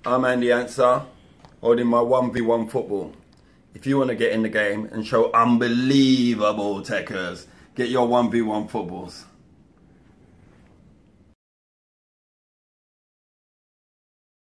I'm Andy Ansah, holding my 1v1 football. If you want to get in the game and show unbelievable Tekkers, get your 1v1 footballs.